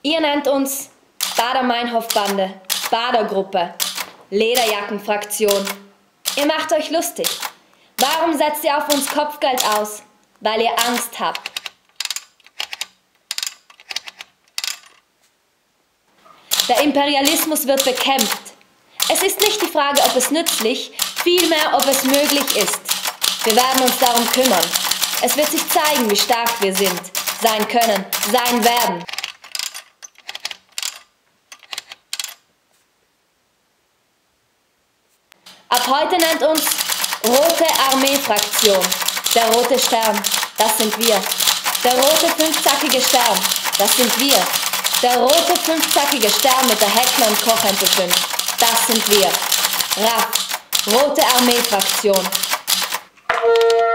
Ihr nennt uns Bader-Meinhof-Bande, Bader-Gruppe, Lederjacken-Fraktion. Ihr macht euch lustig. Warum setzt ihr auf uns Kopfgeld aus? Weil ihr Angst habt. Der Imperialismus wird bekämpft. Es ist nicht die Frage, ob es nützlich, vielmehr, ob es möglich ist. Wir werden uns darum kümmern. Es wird sich zeigen, wie stark wir sind, sein können, sein werden. Ab heute nennt uns Rote Armee-Fraktion. Der rote Stern, das sind wir. Der rote fünfzackige Stern, das sind wir. Der rote fünfzackige Stern mit der Heckler und Koch MP5, das sind wir. RAF, Rote Armee-Fraktion.